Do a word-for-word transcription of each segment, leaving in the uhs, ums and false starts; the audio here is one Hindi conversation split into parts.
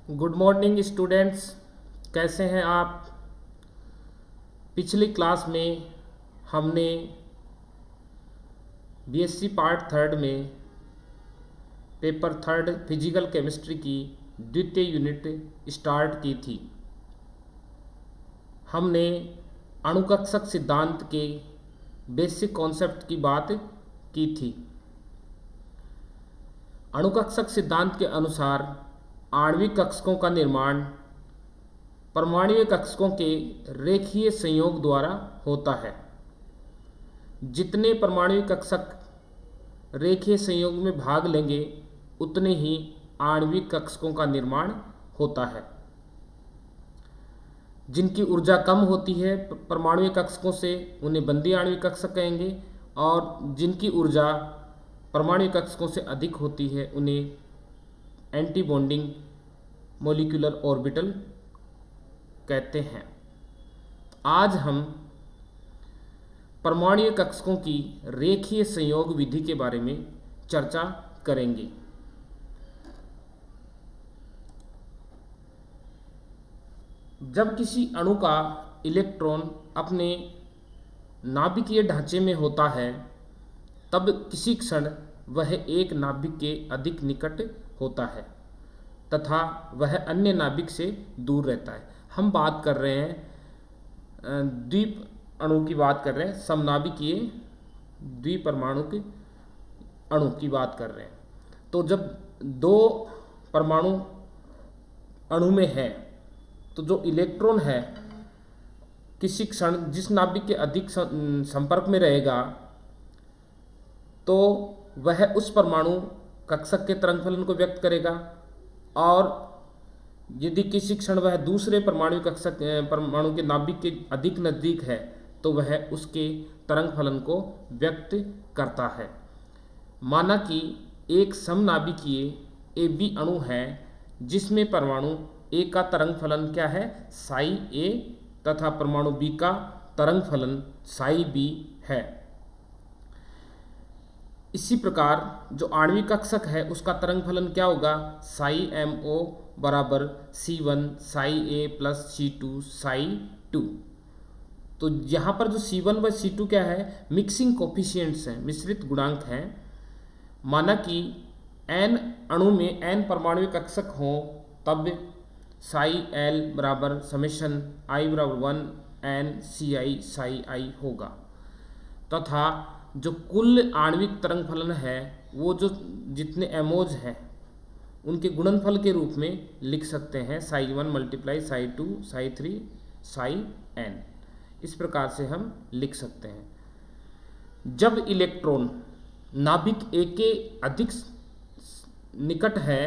गुड मॉर्निंग स्टूडेंट्स, कैसे हैं आप। पिछली क्लास में हमने बीएससी पार्ट थर्ड में पेपर थर्ड फिजिकल केमिस्ट्री की द्वितीय यूनिट स्टार्ट की थी। हमने अणुकक्षक सिद्धांत के बेसिक कॉन्सेप्ट की बात की थी। अणुकक्षक सिद्धांत के अनुसार आणविक कक्षकों का निर्माण परमाणुीय कक्षकों के रेखीय संयोग द्वारा होता है। जितने परमाणुीय कक्षक रेखीय संयोग में भाग लेंगे उतने ही आणविक कक्षकों का निर्माण होता है। जिनकी ऊर्जा कम होती है परमाणुीय कक्षकों से उन्हें बंदी आणविक कक्षक कहेंगे, और जिनकी ऊर्जा परमाणुीय कक्षकों से अधिक होती है उन्हें एंटी बॉन्डिंग मॉलिक्यूलर ऑर्बिटल कहते हैं। आज हम परमाणुीय कक्षकों की रेखीय संयोग विधि के बारे में चर्चा करेंगे। जब किसी अणु का इलेक्ट्रॉन अपने नाभिकीय ढांचे में होता है तब किसी क्षण वह एक नाभिक के अधिक निकट होता है तथा वह अन्य नाभिक से दूर रहता है। हम बात कर रहे हैं द्वीप अणु की बात कर रहे हैं, समनाभिकीय द्विपरमाणुक अणु की बात कर रहे हैं। तो जब दो परमाणु अणु में है तो जो इलेक्ट्रॉन है किसी क्षण जिस नाभिक के अधिक संपर्क में रहेगा तो वह उस परमाणु कक्षक के तरंग फलन को व्यक्त करेगा, और यदि किसी क्षण वह दूसरे परमाणु कक्षक परमाणु के नाभिक के अधिक नज़दीक है तो वह उसके तरंग फलन को व्यक्त करता है। माना कि एक समनाभिकीय ए बी अणु है जिसमें परमाणु ए का तरंग फलन क्या है, साई ए, तथा परमाणु बी का तरंग फलन साई बी है। इसी प्रकार जो आणविक कक्षक है उसका तरंग फलन क्या होगा, साई एम ओ बराबर C one psi A plus C two psi two. तो यहाँ पर जो सी वन व सी टू क्या है, मिक्सिंग कोफिशिएंट्स हैं, मिश्रित गुणांक हैं। माना कि एन अणु में एन परमाणु कक्षक हो तब साई एल बराबर समेशन आई बराबर one N C I psi I होगा, तथा जो कुल आणविक तरंग फलन है वो जो जितने एमोज हैं उनके गुणनफल के रूप में लिख सकते हैं, psi one multiply psi two psi three psi N. इस प्रकार से हम लिख सकते हैं। जब इलेक्ट्रॉन नाभिक ए के अधिक निकट है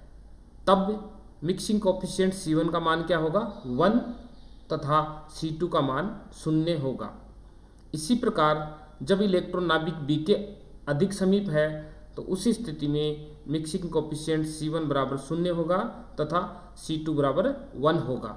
तब मिक्सिंग कोफिशिएंट सी वन का मान क्या होगा, वन, तथा सी टू का मान शून्य होगा। इसी प्रकार जब इलेक्ट्रॉन नाभिक बी के अधिक समीप है तो उसी स्थिति में मिक्सिंग कोफिशिएंट सी वन बराबर शून्य होगा तथा सी टू बराबर वन होगा।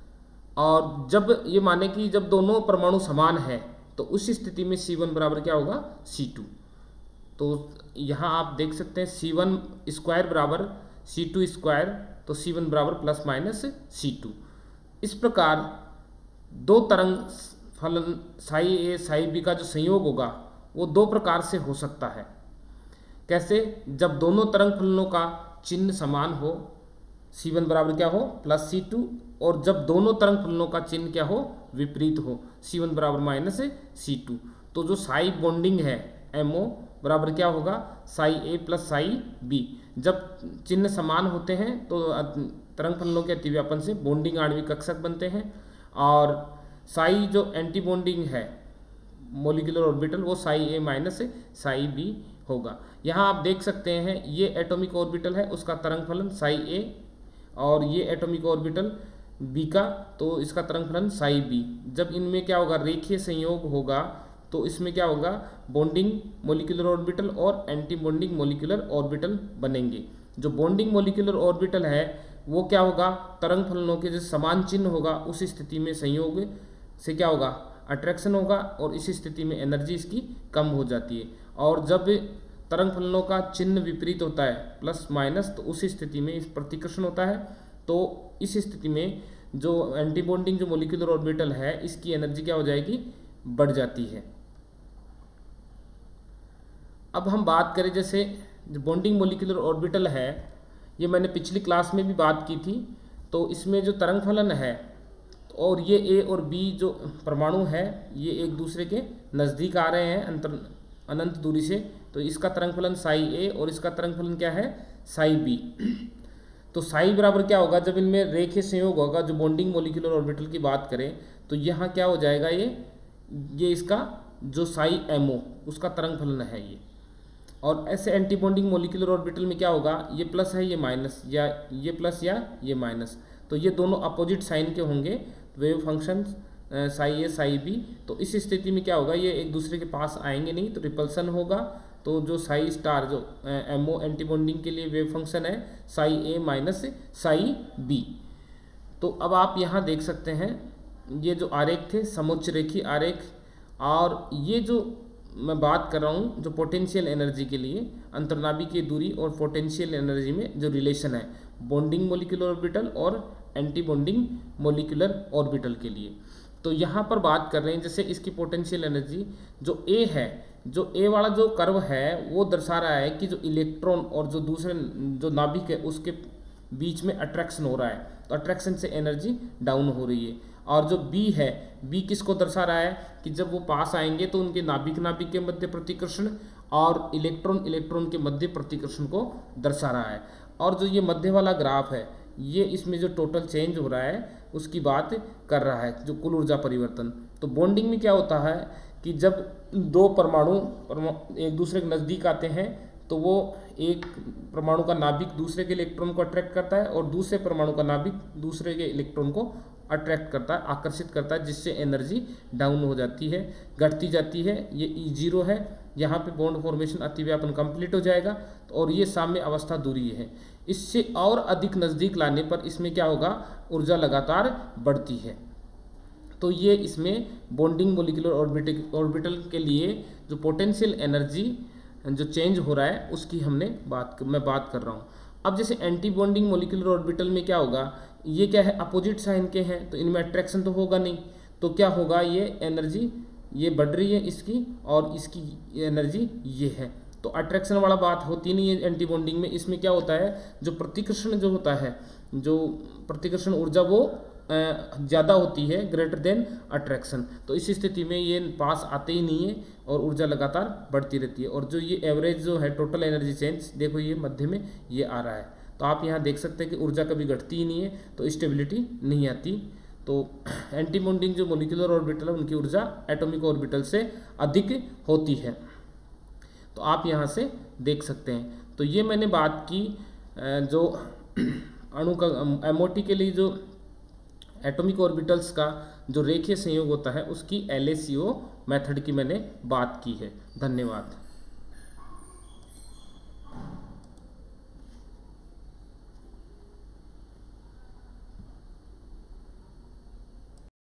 और जब ये माने कि जब दोनों परमाणु समान है तो उस स्थिति में सी वन बराबर क्या होगा, सी टू। तो यहाँ आप देख सकते हैं सी वन स्क्वायर बराबर सी टू स्क्वायर, तो सी वन बराबर प्लस माइनस सी टू। इस प्रकार दो तरंग फलन साई ए साई बी का जो संयोग होगा वो दो प्रकार से हो सकता है। कैसे, जब दोनों तरंग फलनों का चिन्ह समान हो, सी वन बराबर क्या हो, प्लस सी टू, और जब दोनों तरंग फलनों का चिन्ह क्या हो, विपरीत हो, सी वन बराबर माइनस सी टू। तो जो साई बॉन्डिंग है एम ओ बराबर क्या होगा, psi A plus psi B. जब चिन्ह समान होते हैं तो तरंग फलनों के अतिव्यापन से बॉन्डिंग आणविक कक्षक बनते हैं, और साई जो एंटी बॉन्डिंग है मॉलिक्यूलर ऑर्बिटल वो psi A minus psi B होगा। यहाँ आप देख सकते हैं ये एटॉमिक ऑर्बिटल है उसका तरंग फलन साई ए, और ये एटॉमिक ऑर्बिटल बी का तो इसका तरंग फलन साई बी। जब इनमें क्या होगा, रेखीय संयोग होगा तो इसमें क्या होगा, बॉन्डिंग मॉलिक्यूलर ऑर्बिटल और एंटी बॉन्डिंग मॉलिक्यूलर ऑर्बिटल बनेंगे। जो बॉन्डिंग मॉलिक्यूलर ऑर्बिटल है वो क्या होगा, तरंग फलनों के जो समान चिन्ह होगा उस स्थिति में संयोग से क्या होगा, अट्रैक्शन होगा, और इस स्थिति में एनर्जी इसकी कम हो जाती है। और जब तरंग फलनों का चिन्ह विपरीत होता है प्लस माइनस, तो उस स्थिति में इस प्रतिकर्षण होता है, तो इस स्थिति में जो एंटी बॉन्डिंग जो मोलिकुलर ऑर्बिटल है इसकी एनर्जी क्या हो जाएगी, बढ़ जाती है। अब हम बात करें जैसे जो बॉन्डिंग मोलिकुलर ऑर्बिटल है, ये मैंने पिछली क्लास में भी बात की थी। तो इसमें जो तरंग फलन है और ये ए और बी जो परमाणु है ये एक दूसरे के नज़दीक आ रहे हैं अंतर अनंत दूरी से, तो इसका तरंग फलन साई ए और इसका तरंग फलन क्या है, साई बी। तो साई बराबर क्या होगा, जब इनमें रेखीय संयोग होगा, जो बॉन्डिंग मोलिकुलर ऑर्बिटल की बात करें तो यहाँ क्या हो जाएगा, ये ये इसका जो साई एमओ उसका तरंग फलन है ये। और ऐसे एंटी बॉन्डिंग मोलिकुलर ऑर्बिटल में क्या होगा, ये प्लस है ये माइनस, या ये प्लस या ये माइनस, तो ये दोनों अपोजिट साइन के होंगे wave function psi A psi B. तो इस स्थिति में क्या होगा, ये एक दूसरे के पास आएंगे नहीं, तो रिपल्सन होगा। तो जो साई स्टार जो एमओ एंटी बॉन्डिंग के लिए वेव फंक्शन है psi A minus psi B. तो अब आप यहाँ देख सकते हैं ये जो आरेख थे समुच्च रेखी आरेख, और ये जो मैं बात कर रहा हूँ जो पोटेंशियल एनर्जी के लिए अंतर्नाभिकीय दूरी और पोटेंशियल एनर्जी में जो रिलेशन है बॉन्डिंग मोलिकुलर ऑर्बिटल और एंटी बॉन्डिंग मोलिकुलर ऑर्बिटल के लिए। तो यहाँ पर बात कर रहे हैं जैसे इसकी पोटेंशियल एनर्जी जो ए है, जो ए वाला जो कर्व है वो दर्शा रहा है कि जो इलेक्ट्रॉन और जो दूसरे जो नाभिक है उसके बीच में अट्रैक्शन हो रहा है, तो अट्रैक्शन से एनर्जी डाउन हो रही है। और जो बी है, बी किसको दर्शा रहा है कि जब वो पास आएंगे तो उनके नाभिक नाभिक के मध्य प्रतिकर्षण और इलेक्ट्रॉन इलेक्ट्रॉन के मध्य प्रतिकर्षण को दर्शा रहा है। और जो ये मध्य वाला ग्राफ है ये इसमें जो टोटल चेंज हो रहा है उसकी बात कर रहा है, जो कुल ऊर्जा परिवर्तन। तो बॉन्डिंग में क्या होता है कि जब दो परमाणु एक दूसरे के नज़दीक आते हैं तो वो एक परमाणु का नाभिक दूसरे के इलेक्ट्रॉन को अट्रैक्ट करता है और दूसरे परमाणु का नाभिक दूसरे के इलेक्ट्रॉन को अट्रैक्ट करता है, आकर्षित करता है, जिससे एनर्जी डाउन हो जाती है, घटती जाती है। ये ई जीरो है, यहाँ पे बॉन्ड फॉर्मेशन अतिव्यापन कंप्लीट हो जाएगा। और ये साम्य अवस्था दूरी है, इससे और अधिक नज़दीक लाने पर इसमें क्या होगा, ऊर्जा लगातार बढ़ती है। तो ये इसमें बॉन्डिंग मोलिकुलर ऑर्बिटल ऑर्बिटल के लिए जो पोटेंशियल एनर्जी जो चेंज हो रहा है उसकी हमने बात मैं बात कर रहा हूँ। अब जैसे एंटी बॉन्डिंग मोलिकुलर ऑर्बिटल में क्या होगा, ये क्या है अपोजिट साइन के हैं, तो इनमें अट्रैक्शन तो होगा नहीं, तो क्या होगा, ये एनर्जी ये बढ़ रही है इसकी और इसकी एनर्जी ये है। तो अट्रैक्शन वाला बात होती नहीं है एंटी बॉन्डिंग में। इसमें क्या होता है, जो प्रतिकर्षण जो होता है, जो प्रतिकर्षण ऊर्जा वो ज़्यादा होती है, ग्रेटर देन अट्रैक्शन। तो इस स्थिति में ये पास आते ही नहीं है और ऊर्जा लगातार बढ़ती रहती है। और जो ये एवरेज जो है टोटल एनर्जी चेंज, देखो ये मध्य में ये आ रहा है, तो आप यहाँ देख सकते हैं कि ऊर्जा कभी घटती ही नहीं है, तो स्टेबिलिटी नहीं आती। तो एंटी बॉन्डिंग जो मोलिकुलर ऑर्बिटल है उनकी ऊर्जा एटॉमिक ऑर्बिटल से अधिक होती है, तो आप यहाँ से देख सकते हैं। तो ये मैंने बात की जो अणु का एमओटी के लिए जो एटॉमिक ऑर्बिटल्स का जो रेखीय संयोग होता है उसकी L A C O method की मैंने बात की है। धन्यवाद।